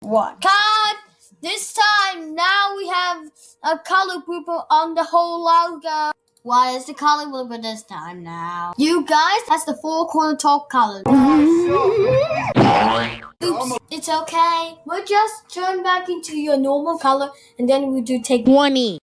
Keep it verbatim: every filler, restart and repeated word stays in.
one. Cut! This time, now we have a color blooper on the whole logo. Why is the color blooper this time now? You guys, that's the four corner top color. Oops, it's okay. We'll just turn back into your normal color and then we'll do take twenty.